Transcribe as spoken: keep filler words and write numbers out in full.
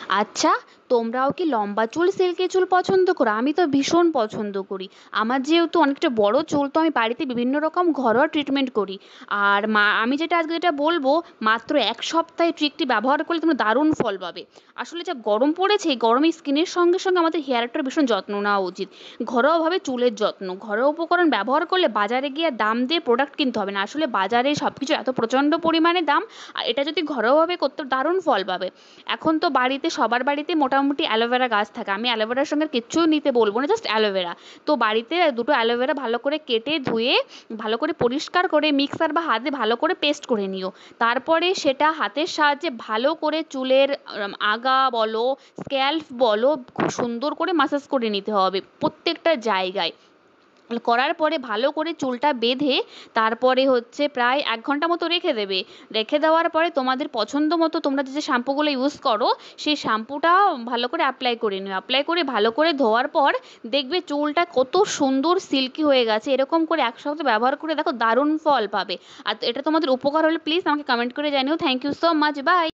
আচ্ছা, তোমরাও কি লম্বা চুল সিল্কি চুল পছন্দ করো? আমি তো ভীষণ পছন্দ করি। আমার যেহেতু অনেকটা বড় চুল, তো আমি বাড়িতে বিভিন্ন রকম ঘরোয়া ট্রিটমেন্ট করি। আর মা আমি যেটা আজকে যেটা বলবো, মাত্র এক সপ্তাহে ট্রিকটি ব্যবহার করলে তোমরা দারুণ ফল পাবে। আসলে যা গরম পড়েছে, এই গরমে স্কিনের সঙ্গে সঙ্গে আমাদের হেয়ারটার ভীষণ যত্ন নেওয়া উচিত। ঘরোয়াভাবে চুলের যত্ন, ঘরোয়া উপকরণ ব্যবহার করলে বাজারে গিয়ে আর দাম দিয়ে প্রোডাক্ট কিনতে হবে না। আসলে বাজারে সব কিছু এত প্রচণ্ড পরিমাণে দাম, আর এটা যদি ঘরোয়াভাবে করতে দারুণ ফল পাবে। এখন তো বাড়িতে সবার বাড়িতে মোটামুটি অ্যালোভেরা গাছ থাকে, আমি অ্যালোভেরার সঙ্গে কিচ্ছু নিতে বলবো না, জাস্ট অ্যালোভেরা। তো বাড়িতে দুটো অ্যালোভেরা ভালো করে কেটে ধুয়ে ভালো করে পরিষ্কার করে মিক্সার বা হাতে ভালো করে পেস্ট করে নিও। তারপরে সেটা হাতের সাহায্যে ভালো করে চুলের আম, আগা বলো, স্ক্যাল্প বলো, খুব সুন্দর করে মাসাজ করে নিতে হবে প্রত্যেকটা জায়গায়। করার পরে ভালো করে চুলটা বেঁধে তারপরে হচ্ছে প্রায় এক ঘন্টা মতো রেখে দেবে। রেখে দেওয়ার পরে তোমাদের পছন্দ মতো তোমরা যে যে শ্যাম্পুগুলো ইউজ করো, সেই শ্যাম্পুটা ভালো করে অ্যাপ্লাই করে নিও। অ্যাপ্লাই করে ভালো করে ধোয়ার পর দেখবে চুলটা কত সুন্দর সিল্কি হয়ে গেছে। এরকম করে এক সপ্তাহ ব্যবহার করে দেখো, দারুণ ফল পাবে। আর এটা তোমাদের উপকার হলে প্লিজ আমাকে কমেন্ট করে জানিও। Thank you so much, by.